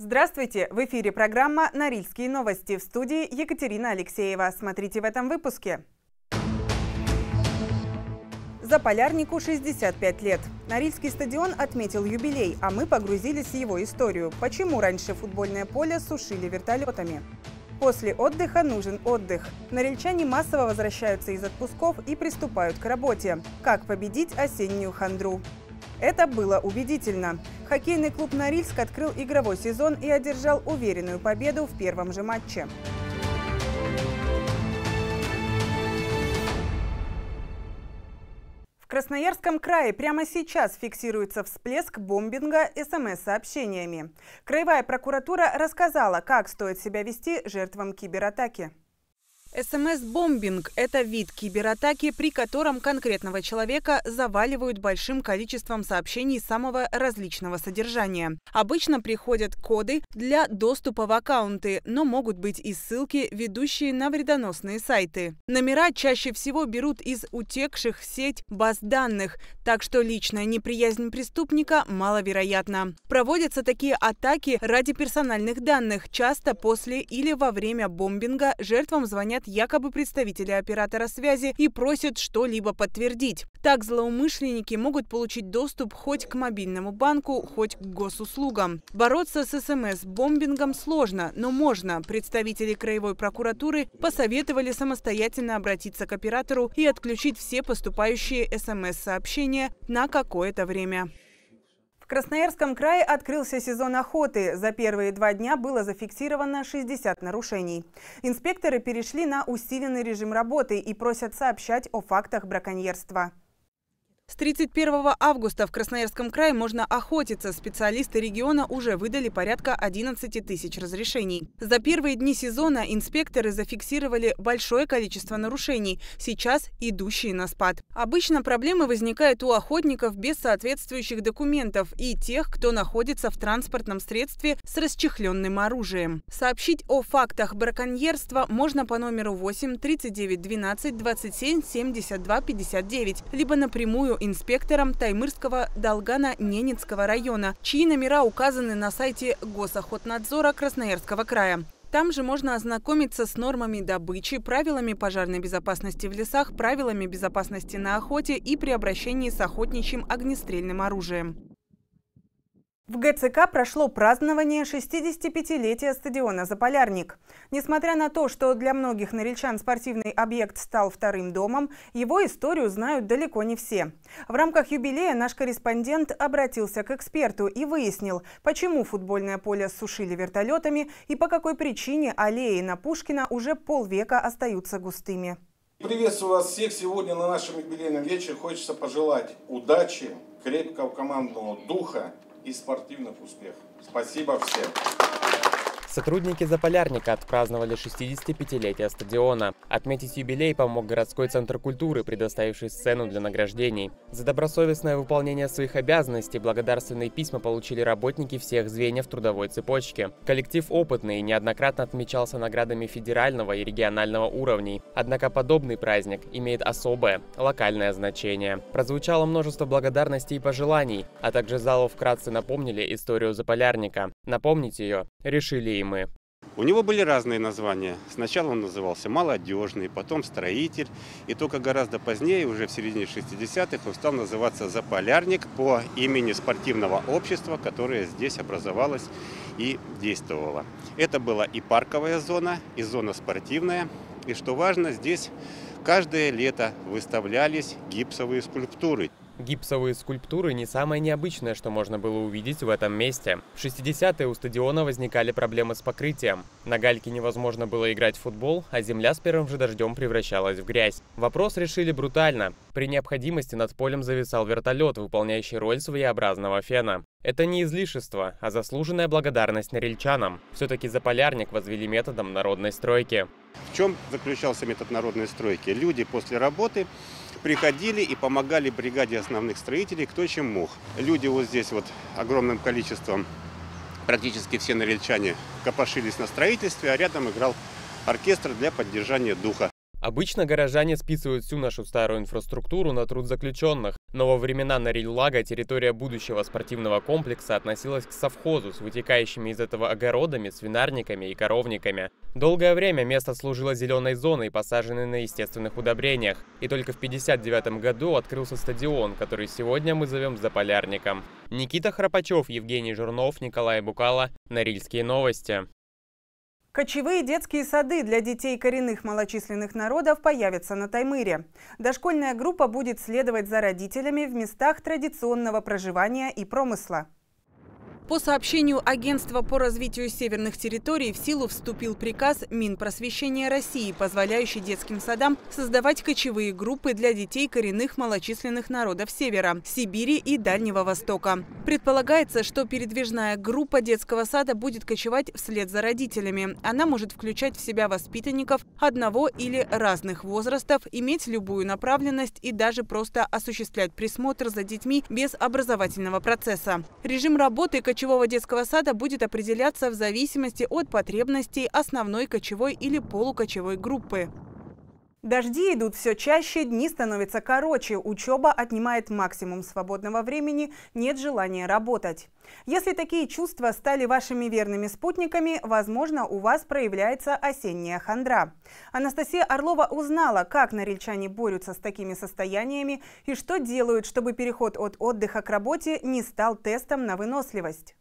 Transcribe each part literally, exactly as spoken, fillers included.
Здравствуйте! В эфире программа «Норильские новости». В студии Екатерина Алексеева. Смотрите в этом выпуске. Заполярнику шестьдесят пять лет. Норильский стадион отметил юбилей, а мы погрузились в его историю. Почему раньше футбольное поле сушили вертолетами? После отдыха нужен отдых. Норильчане массово возвращаются из отпусков и приступают к работе. Как победить осеннюю хандру? Это было убедительно. Хоккейный клуб «Норильск» открыл игровой сезон и одержал уверенную победу в первом же матче. В Красноярском крае прямо сейчас фиксируется всплеск бомбинга эс эм эс-сообщениями. Краевая прокуратура рассказала, как стоит себя вести жертвам кибератаки. эс эм эс-бомбинг – это вид кибератаки, при котором конкретного человека заваливают большим количеством сообщений самого различного содержания. Обычно приходят коды для доступа в аккаунты, но могут быть и ссылки, ведущие на вредоносные сайты. Номера чаще всего берут из утекших в сеть баз данных, так что личная неприязнь преступника маловероятна. Проводятся такие атаки ради персональных данных. Часто после или во время бомбинга жертвам звонят якобы представители оператора связи и просят что-либо подтвердить. Так злоумышленники могут получить доступ хоть к мобильному банку, хоть к госуслугам. Бороться с эс эм эс-бомбингом сложно, но можно. Представители краевой прокуратуры посоветовали самостоятельно обратиться к оператору и отключить все поступающие эс эм эс-сообщения на какое-то время. В Красноярском крае открылся сезон охоты. За первые два дня было зафиксировано шестьдесят нарушений. Инспекторы перешли на усиленный режим работы и просят сообщать о фактах браконьерства. С тридцать первого августа в Красноярском крае можно охотиться. Специалисты региона уже выдали порядка одиннадцати тысяч разрешений. За первые дни сезона инспекторы зафиксировали большое количество нарушений, сейчас идущие на спад. Обычно проблемы возникают у охотников без соответствующих документов и тех, кто находится в транспортном средстве с расчехленным оружием. Сообщить о фактах браконьерства можно по номеру восемь тридцать девять двенадцать двадцать семь семьдесят два пятьдесят девять, либо напрямую инспекторам Таймырского Долгано-Ненецкого района, чьи номера указаны на сайте Госохотнадзора Красноярского края. Там же можно ознакомиться с нормами добычи, правилами пожарной безопасности в лесах, правилами безопасности на охоте и при обращении с охотничьим огнестрельным оружием. В гэ цэ ка прошло празднование шестидесятипятилетия стадиона «Заполярник». Несмотря на то, что для многих норильчан спортивный объект стал вторым домом, его историю знают далеко не все. В рамках юбилея наш корреспондент обратился к эксперту и выяснил, почему футбольное поле сушили вертолетами и по какой причине аллеи на Пушкина уже полвека остаются густыми. Приветствую вас всех. Сегодня на нашем юбилейном вечере хочется пожелать удачи, крепкого командного духа и спортивных успехов. Спасибо всем! Сотрудники «Заполярника» отпраздновали шестидесятипятилетие стадиона. Отметить юбилей помог городской центр культуры, предоставивший сцену для награждений. За добросовестное выполнение своих обязанностей благодарственные письма получили работники всех звеньев трудовой цепочки. Коллектив опытный и неоднократно отмечался наградами федерального и регионального уровней. Однако подобный праздник имеет особое, локальное значение. Прозвучало множество благодарностей и пожеланий, а также залу вкратце напомнили историю «Заполярника». Напомнить ее решили и мы. У него были разные названия. Сначала он назывался «Молодежный», потом «Строитель». И только гораздо позднее, уже в середине шестидесятых, он стал называться «Заполярник» по имени спортивного общества, которое здесь образовалось и действовало. Это была и парковая зона, и зона спортивная. И что важно, здесь каждое лето выставлялись гипсовые скульптуры. Гипсовые скульптуры не самое необычное, что можно было увидеть в этом месте. В шестидесятые у стадиона возникали проблемы с покрытием. На гальке невозможно было играть в футбол, а земля с первым же дождем превращалась в грязь. Вопрос решили брутально. При необходимости над полем зависал вертолет, выполняющий роль своеобразного фена. Это не излишество, а заслуженная благодарность норильчанам. Все-таки Заполярник возвели методом народной стройки. В чем заключался метод народной стройки? Люди после работы приходили и помогали бригаде основных строителей кто чем мог. Люди вот здесь вот огромным количеством, практически все норильчане, копошились на строительстве, а рядом играл оркестр для поддержания духа. Обычно горожане списывают всю нашу старую инфраструктуру на труд заключенных. Но во времена Норильлага территория будущего спортивного комплекса относилась к совхозу с вытекающими из этого огородами, свинарниками и коровниками. Долгое время место служило зеленой зоной, посаженной на естественных удобрениях. И только в пятьдесят девятом году открылся стадион, который сегодня мы зовем Заполярником. Никита Храпачев, Евгений Журнов, Николай Букало. Норильские новости. Кочевые детские сады для детей коренных малочисленных народов появятся на Таймыре. Дошкольная группа будет следовать за родителями в местах традиционного проживания и промысла. По сообщению Агентства по развитию северных территорий в силу вступил приказ Минпросвещения России, позволяющий детским садам создавать кочевые группы для детей коренных малочисленных народов Севера, Сибири и Дальнего Востока. Предполагается, что передвижная группа детского сада будет кочевать вслед за родителями. Она может включать в себя воспитанников одного или разных возрастов, иметь любую направленность и даже просто осуществлять присмотр за детьми без образовательного процесса. Режим работы кочевого детского сада будет определяться в зависимости от потребностей основной кочевой или полукочевой группы. Дожди идут все чаще, дни становятся короче, учеба отнимает максимум свободного времени, нет желания работать. Если такие чувства стали вашими верными спутниками, возможно, у вас проявляется осенняя хандра. Анастасия Орлова узнала, как норильчане борются с такими состояниями и что делают, чтобы переход от отдыха к работе не стал тестом на выносливость.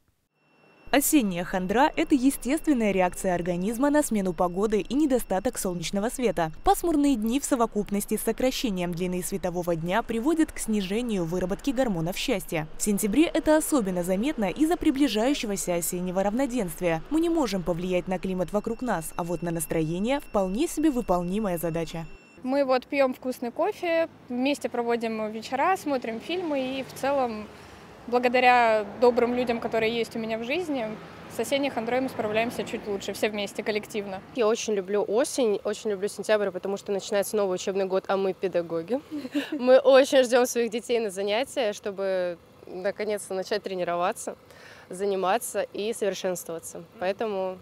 Осенняя хандра – это естественная реакция организма на смену погоды и недостаток солнечного света. Пасмурные дни в совокупности с сокращением длины светового дня приводят к снижению выработки гормонов счастья. В сентябре это особенно заметно из-за приближающегося осеннего равноденствия. Мы не можем повлиять на климат вокруг нас, а вот на настроение – вполне себе выполнимая задача. Мы вот пьем вкусный кофе, вместе проводим вечера, смотрим фильмы и в целом, благодаря добрым людям, которые есть у меня в жизни, с осенней хандрой мы справляемся чуть лучше, все вместе, коллективно. Я очень люблю осень, очень люблю сентябрь, потому что начинается новый учебный год, а мы педагоги. Мы очень ждем своих детей на занятия, чтобы наконец-то начать тренироваться, заниматься и совершенствоваться. Поэтому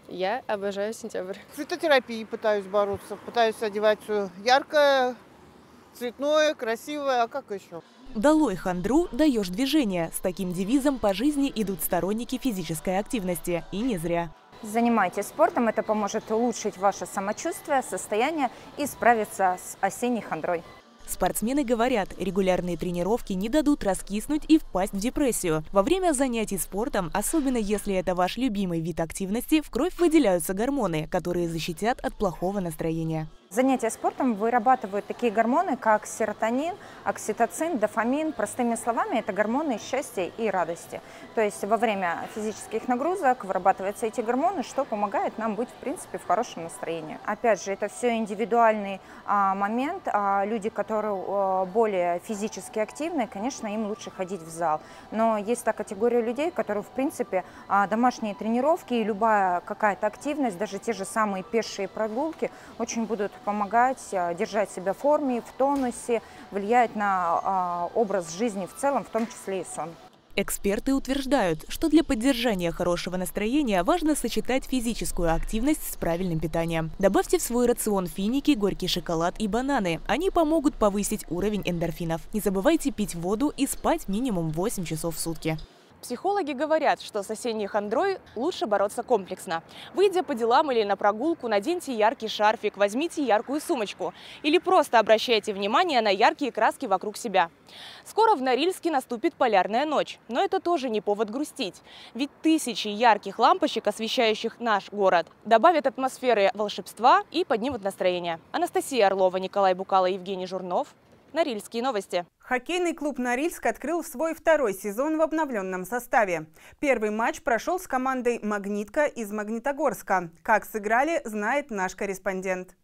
я обожаю сентябрь. Цветотерапией пытаюсь бороться, пытаюсь одевать все яркое, цветное, красивое, а как еще? «Долой хандру, даешь движение». С таким девизом по жизни идут сторонники физической активности. И не зря. Занимайтесь спортом, это поможет улучшить ваше самочувствие, состояние и справиться с осенней хандрой. Спортсмены говорят, регулярные тренировки не дадут раскиснуть и впасть в депрессию. Во время занятий спортом, особенно если это ваш любимый вид активности, в кровь выделяются гормоны, которые защитят от плохого настроения. Занятия спортом вырабатывают такие гормоны, как серотонин, окситоцин, дофамин. Простыми словами, это гормоны счастья и радости. То есть во время физических нагрузок вырабатываются эти гормоны, что помогает нам быть, в принципе, в хорошем настроении. Опять же, это все индивидуальный а, момент. А, люди, которые а, более физически активны, конечно, им лучше ходить в зал. Но есть та категория людей, которые, в принципе, а, домашние тренировки и любая какая-то активность, даже те же самые пешие прогулки, очень будут помогать держать себя в форме, в тонусе, влиять на а, образ жизни в целом, в том числе и сон. Эксперты утверждают, что для поддержания хорошего настроения важно сочетать физическую активность с правильным питанием. Добавьте в свой рацион финики, горький шоколад и бананы. Они помогут повысить уровень эндорфинов. Не забывайте пить воду и спать минимум восемь часов в сутки. Психологи говорят, что с осенней хандрой лучше бороться комплексно. Выйдя по делам или на прогулку, наденьте яркий шарфик, возьмите яркую сумочку. Или просто обращайте внимание на яркие краски вокруг себя. Скоро в Норильске наступит полярная ночь. Но это тоже не повод грустить. Ведь тысячи ярких лампочек, освещающих наш город, добавят атмосферы волшебства и поднимут настроение. Анастасия Орлова, Николай Букало, Евгений Журнов. Норильские новости. Хоккейный клуб «Норильск» открыл свой второй сезон в обновленном составе. Первый матч прошел с командой «Магнитка» из Магнитогорска. Как сыграли, знает наш корреспондент.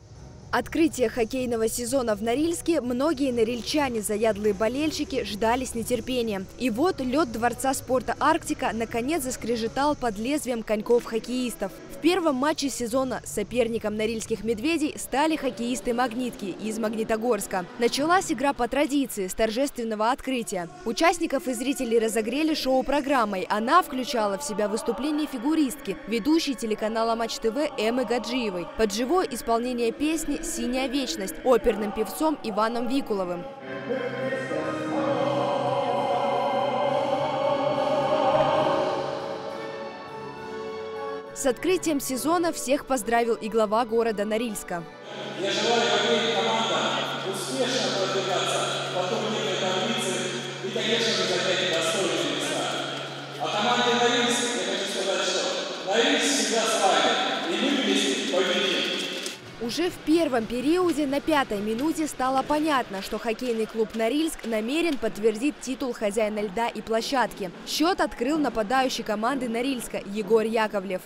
Открытие хоккейного сезона в Норильске многие норильчане, заядлые болельщики, ждали с нетерпением. И вот лед Дворца спорта «Арктика» наконец заскрежетал под лезвием коньков-хоккеистов. В первом матче сезона соперником норильских «Медведей» стали хоккеисты «Магнитки» из Магнитогорска. Началась игра по традиции с торжественного открытия. Участников и зрителей разогрели шоу-программой. Она включала в себя выступление фигуристки, ведущей телеканала Матч ТВ Эммы Гаджиевой, под живое исполнение песни «Синяя вечность» оперным певцом Иваном Викуловым. С открытием сезона всех поздравил и глава города Норильска. Я желаю хоккейным командам успешно продвигаться по турнирной таблице и, конечно же, занять достойные места. А команде Норильск я хочу сказать, что Норильск всегда с вами, и мы вместе победим. Уже в первом периоде на пятой минуте стало понятно, что хоккейный клуб «Норильск» намерен подтвердить титул хозяина льда и площадки. Счет открыл нападающий команды «Норильска» Егор Яковлев.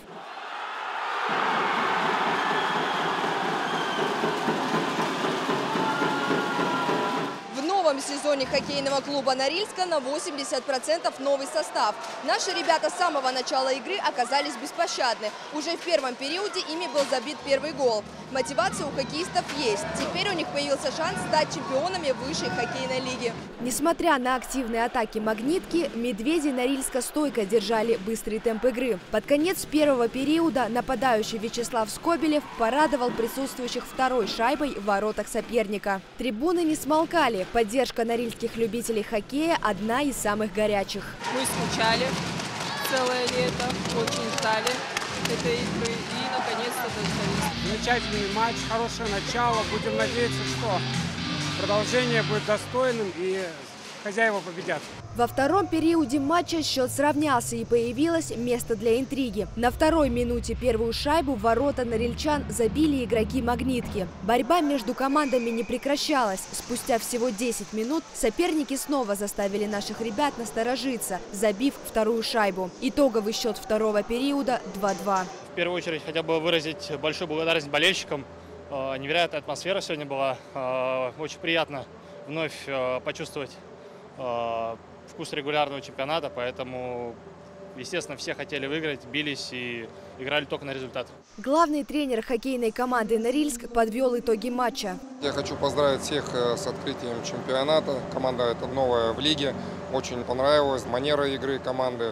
В новом сезоне хоккейного клуба «Норильска» на восемьдесят процентов новый состав. Наши ребята с самого начала игры оказались беспощадны. Уже в первом периоде ими был забит первый гол. Мотивация у хоккеистов есть. Теперь у них появился шанс стать чемпионами высшей хоккейной лиги. Несмотря на активные атаки «Магнитки», медведи Норильска стойко держали быстрый темп игры. Под конец первого периода нападающий Вячеслав Скобелев порадовал присутствующих второй шайбой в воротах соперника. Трибуны не смолкали. Поддержка норильских любителей хоккея – одна из самых горячих. Мы скучали целое лето, очень ждали этой игры и наконец-то дождались. Замечательный матч, хорошее начало. Будем надеяться, что продолжение будет достойным и хозяева победят. Во втором периоде матча счет сравнялся и появилось место для интриги. На второй минуте первую шайбу в ворота норильчан забили игроки «Магнитки». Борьба между командами не прекращалась. Спустя всего десять минут соперники снова заставили наших ребят насторожиться, забив вторую шайбу. Итоговый счет второго периода два-два. В первую очередь хотел бы выразить большую благодарность болельщикам. Невероятная атмосфера сегодня была. Очень приятно вновь почувствовать вкус регулярного чемпионата, поэтому, естественно, все хотели выиграть, бились и играли только на результат. Главный тренер хоккейной команды «Норильск» подвел итоги матча. Я хочу поздравить всех с открытием чемпионата. Команда эта новая в лиге. Очень понравилась манера игры команды.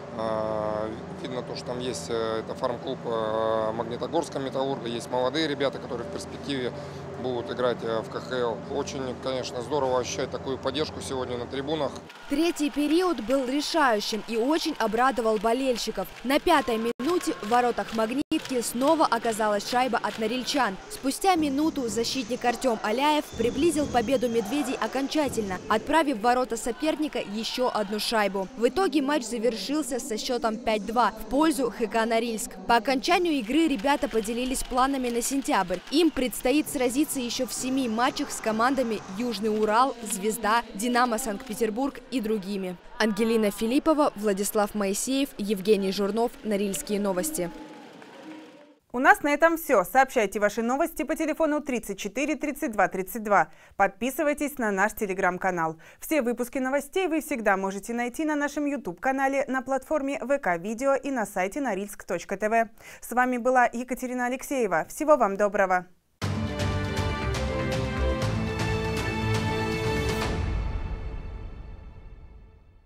Видно то, что там есть это фарм-клуб Магнитогорска Металлурга, есть молодые ребята, которые в перспективе будут играть в ка ха эл. Очень, конечно, здорово ощущать такую поддержку сегодня на трибунах. Третий период был решающим и очень обрадовал болельщиков. На пятой минуте в воротах «Магнитки» снова оказалась шайба от норильчан. Спустя минуту защитник Артем Аляев приблизил победу медведей окончательно, отправив в ворота соперника еще одну шайбу. В итоге матч завершился со счетом пять-два в пользу ха ка Норильск. По окончанию игры ребята поделились планами на сентябрь. Им предстоит сразиться еще в семи матчах с командами «Южный Урал», «Звезда», «Динамо Санкт-Петербург» и другими. Ангелина Филиппова, Владислав Моисеев, Евгений Журнов. Норильские новости. У нас на этом все. Сообщайте ваши новости по телефону тридцать четыре тридцать два тридцать два. Подписывайтесь на наш телеграм-канал. Все выпуски новостей вы всегда можете найти на нашем ютуб-канале, на платформе вэ ка Видео и на сайте норильск точка тэ вэ. С вами была Екатерина Алексеева. Всего вам доброго!